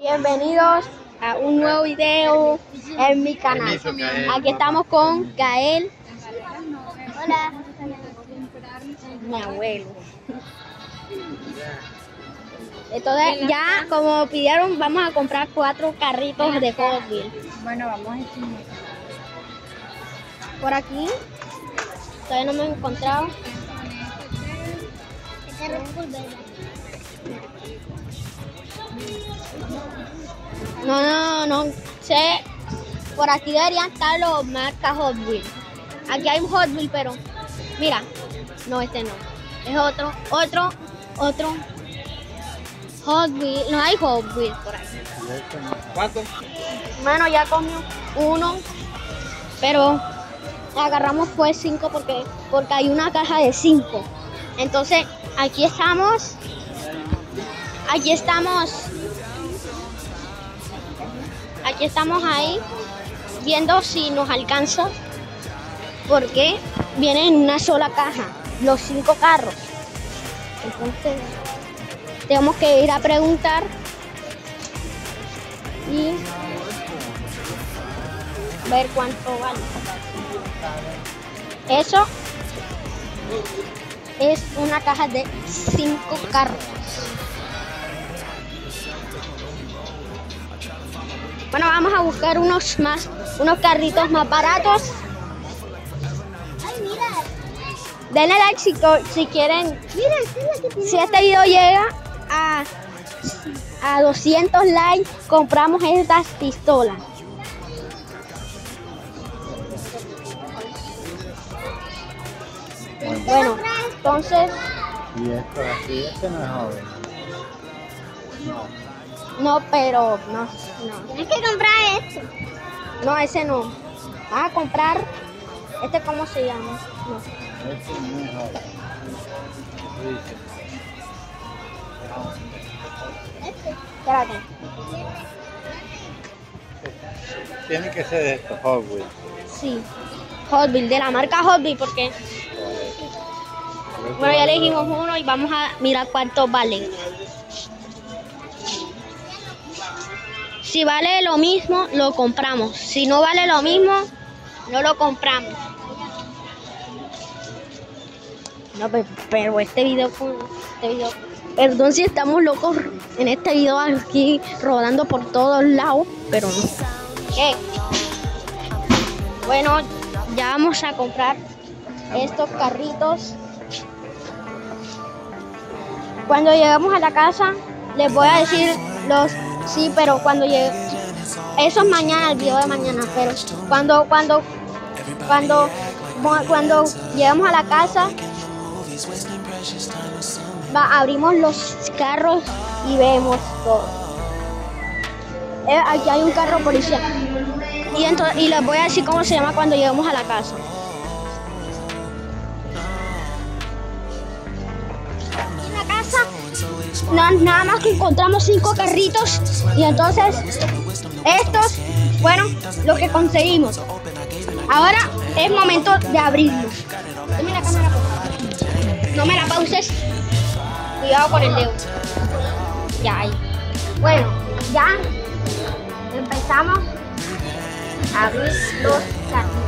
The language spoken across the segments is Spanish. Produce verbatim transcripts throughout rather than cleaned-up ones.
Bienvenidos a un nuevo video en mi canal. Aquí estamos con Gael. Hola. Mi abuelo. Entonces ya como pidieron vamos a comprar cuatro carritos de Hot Wheels. Bueno, vamos a decir. Por aquí todavía no me he encontrado. No, no, no sé. Por aquí deberían estar los marcas Hot Wheels. Aquí hay un Hot Wheel, pero mira, no, este no. Es otro, otro, otro Hot Wheel. No hay Hot Wheels por aquí. ¿Cuánto? Bueno, ya comió uno, pero agarramos fue cinco porque, porque hay una caja de cinco. Entonces, aquí estamos. Aquí estamos. Aquí estamos ahí viendo si nos alcanza, porque vienen en una sola caja los cinco carros. Entonces tenemos que ir a preguntar y ver cuánto vale. Eso es una caja de cinco carros. Bueno, vamos a buscar unos más, unos carritos más baratos. Ay, mira. Denle like si, si quieren. Mira, si este video llega a, a doscientos likes, compramos estas pistolas. Bueno, entonces. Y esto así, este no es joven. No. No, pero no, no. Tienes que comprar esto. No, ese no. Vas a comprar, este cómo se llama. No. Este no es joven. Espérate. Tiene que ser de estos Hot Wheels. Sí. Hot Wheels, de la marca Hot Wheels, porque bueno, ya elegimos uno y vamos a mirar cuánto vale. Si vale lo mismo, lo compramos. Si no vale lo mismo, no lo compramos. No, pero, pero este video fue... Este video, perdón si estamos locos en este video aquí rodando por todos lados, pero no. ¿Qué? Bueno, ya vamos a comprar estos carritos. Cuando llegamos a la casa, les voy a decir los... Sí, pero cuando llegue, eso es mañana, el video de mañana, pero cuando, cuando, cuando, cuando llegamos a la casa, va, abrimos los carros y vemos todo. Eh, aquí hay un carro policial y, entonces, y les voy a decir cómo se llama cuando lleguemos a la casa. En la casa no, nada más que encontramos cinco carritos y entonces estos fueron lo que conseguimos. Ahora es momento de abrirlos. Dame la cámara, por favor. No me la pauses. Cuidado con el dedo. Ya ahí. Bueno, ya empezamos a abrir los carritos.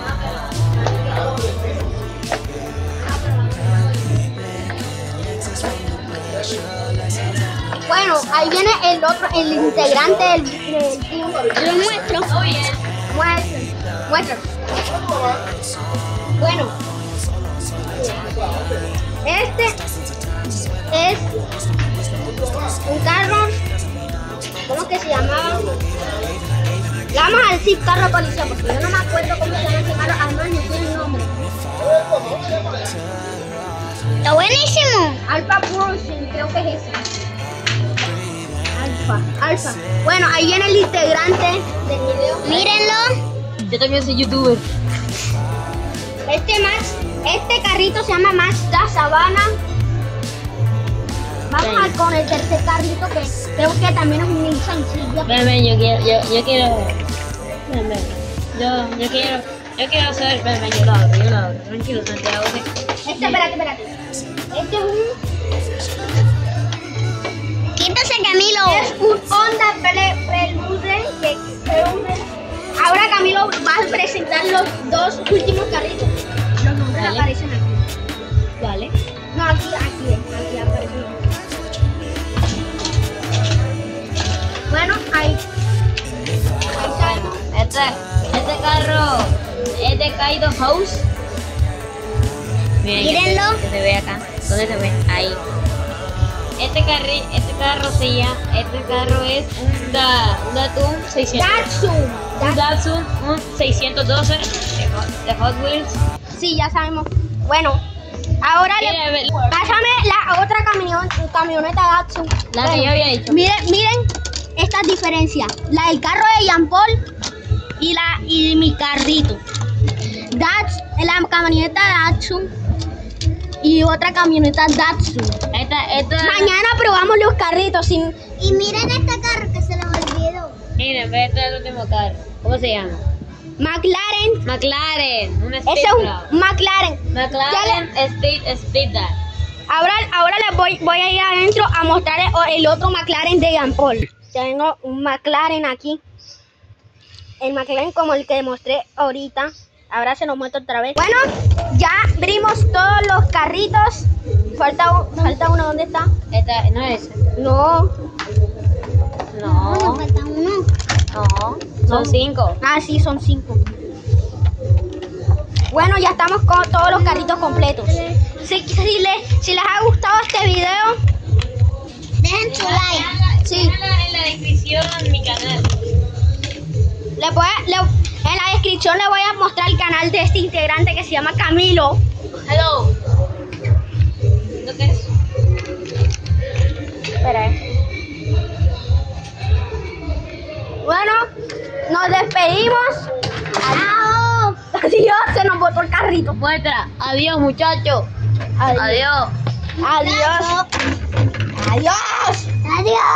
Bueno, ahí viene el otro, el integrante del, del team. Lo muestro. Muestra, muestra. Bueno, este es un carro. ¿Cómo que se llamaba? Le vamos a decir carro policía porque yo no me acuerdo cómo se llama ese carro. Además, no tiene el nombre. Está buenísimo. Alfa Pulsing, creo que es ese. Alfa, Alfa. Bueno, ahí viene el integrante del video. Mírenlo. Yo también soy youtuber. Este Max, este carrito se llama Mazda Savana. Vamos a con el tercer carrito que creo que también es un Nissan Silvia. Ven, ven, yo quiero, yo, yo quiero. Ven, ven. Yo, yo quiero, yo quiero hacer. Ven, ven, yo lo abro, yo lo abro. Tranquilo, Santiago. Este, espérate, espérate. Este es un Quítase, Camilo. Es un Honda dos últimos carritos. Los nombres Vale. aparecen aquí. Vale. No, aquí, aquí, aquí aparecen. Bueno, ahí. Ahí está. Bueno, este, este carro es de Kaido House. Miren, Mírenlo. Que, se- que se ve acá. ¿Dónde se ve? Ahí. Este carri, este carro se llama, este carro es un da, un Datsun seiscientos. Datsun. Un Datsun, un seiscientos doce de Hot, de Hot Wheels. Sí, ya sabemos. Bueno, ahora Mira, le... ve- Pásame la otra camión, camioneta Datsun. La que Bueno, yo había dicho. Miren, miren estas diferencias. La del carro de Jean Paul y la y mi carrito. Dats, la camioneta Datsun y otra camioneta Datsun. Esta, esta. Mañana probamos los carritos sin... Y miren este carro que se les olvidó. Miren, ve, este es el último carro. ¿Cómo se llama? McLaren. McLaren. Un Ese Speed es Club. un McLaren. McLaren Speed Speed Dart. Ahora, ahora les voy, voy a ir adentro a mostrar el, el otro McLaren de Jean Paul. Tengo un McLaren aquí. El McLaren como el que mostré ahorita. Ahora se los muestro otra vez. Bueno, ya abrimos todos los carritos. Falta, un- falta uno, ¿dónde está? Esta, no es esa. No. No, nos No, falta uno. no. Son cinco. Ah, sí, son cinco. Bueno, ya estamos con todos los carritos completos. Si, si, le- si les ha gustado este video, Dejen su like. sí. En la descripción mi canal. Le voy a- le- en la descripción le voy a mostrar el canal de este integrante que se llama Camilo. Hello. ¿Lo que es? Espera, eh. Bueno, nos despedimos. Adiós. Adiós, se nos botó el carrito. Muestra. Adiós, muchachos. Adiós. Adiós. Adiós. Adiós. Adiós.